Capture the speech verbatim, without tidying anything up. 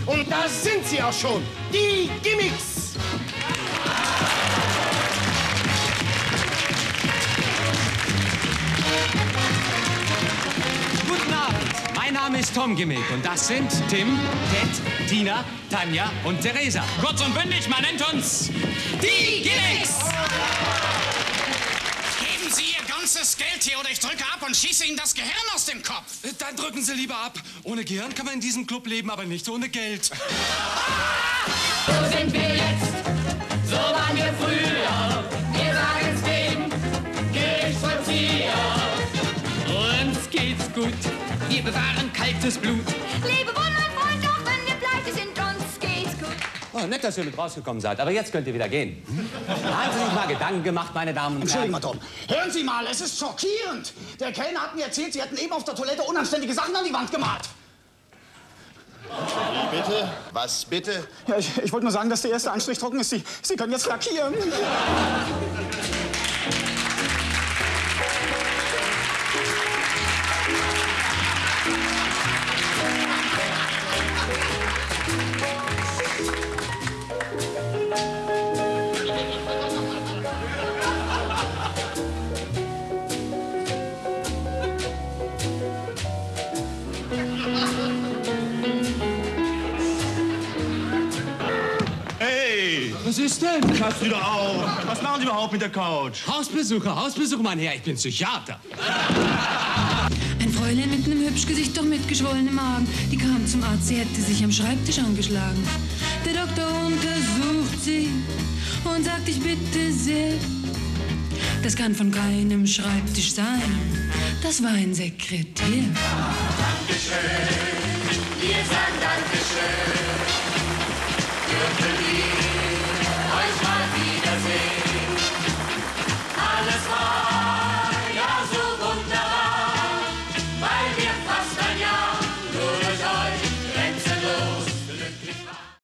Und da sind sie auch schon, die Gimmicks. Guten Abend, mein Name ist Tom Gimmick und das sind Tim, Ted, Tina, Tanja und Theresa. Kurz und bündig, man nennt uns die Gimmicks. Geben Sie Ihr ganzes Geld hier oder ich drücke ab und schieße Ihnen das Gehirn aus dem Kopf. Dann drücken Sie lieber ab. Ohne Gehirn kann man in diesem Club leben, aber nicht ohne Geld. So sind wir jetzt, so waren wir früher. Wir sagen's wem, Gerichtsvollzieher. Uns geht's gut, wir bewahren kaltes Blut. Lebe wohl, mein Freund, auch wenn wir pleite sind, uns geht's gut. Oh, nett, dass ihr mit rausgekommen seid, aber jetzt könnt ihr wieder gehen. Haben Sie sich mal Gedanken gemacht, meine Damen und Herren? Entschuldigen mal, Tom. Hören Sie mal, es ist schockierend. Der Kellner hat mir erzählt, Sie hätten eben auf der Toilette unanständige Sachen an die Wand gemalt. Wie bitte? Was bitte? Ja, ich, ich wollte nur sagen, dass der erste Anstrich trocken ist. Sie, Sie können jetzt lackieren. Was ist denn? Passt wieder auf. Was machen Sie überhaupt mit der Couch? Hausbesucher, Hausbesucher, mein Herr, ich bin Psychiater. Ein Fräulein mit einem hübsch Gesicht, doch mit geschwollenem Magen. Die kam zum Arzt, sie hätte sich am Schreibtisch angeschlagen. Der Doktor untersucht sie und sagt, ich bitte sehr. Das kann von keinem Schreibtisch sein. Das war ein Sekretär. Dankeschön, wir sagen Danke.